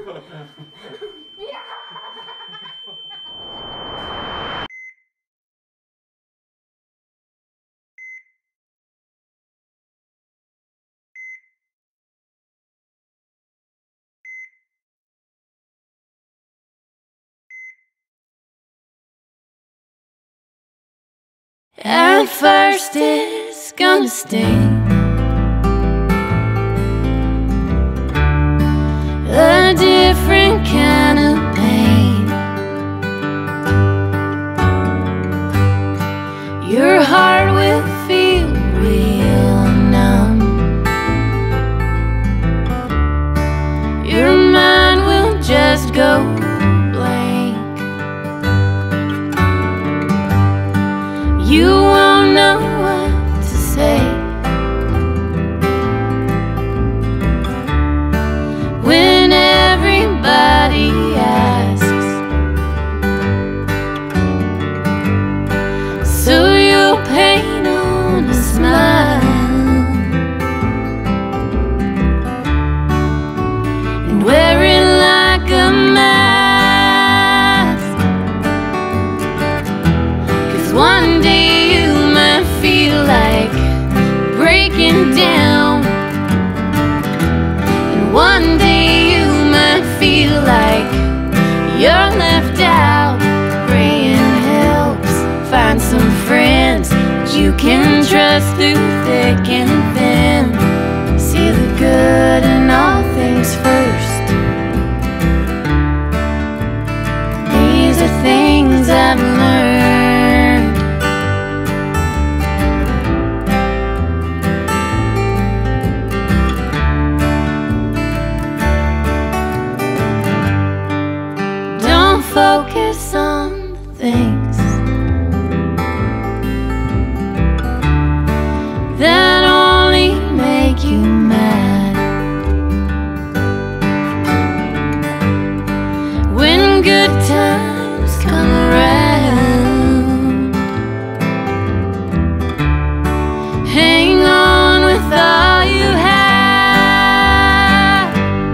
At first it's gonna sting, a different kind of pain. Your heart will feel real numb, your mind will just go blank. You won't know what to say when everybody asks, so you'll paint on a smile and wear it like a mask. 'Cause one day like breaking down, and one day you might feel like you're left out. Praying helps, find some friends that you can trust through thick and thin. See the good in all things first. These are things I've learned. Focus on the things that only make you mad. When good times come around, hang on with all you have.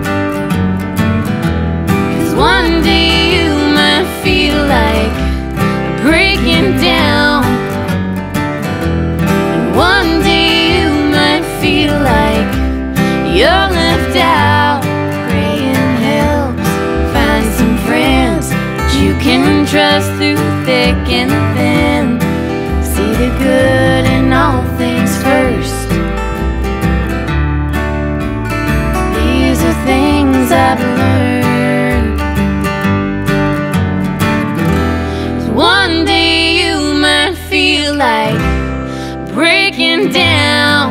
'Cause one day feel like breaking down, and one day you might feel like you're left out. Praying helps, find some friends that you can trust through thick and thin. See the good in all things first. These are things I've learned. One day you might feel like breaking down.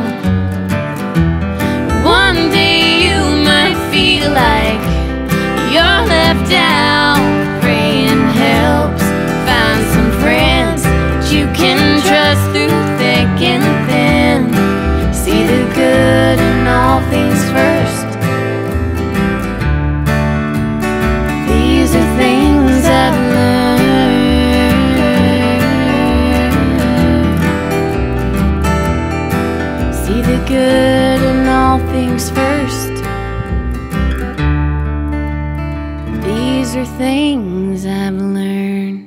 One day you might feel like you're left out. Praying helps, find some friends that you can trust through thick and thin. See the good in all things first. These are things I've learned. See the good in all things first. These are things I've learned.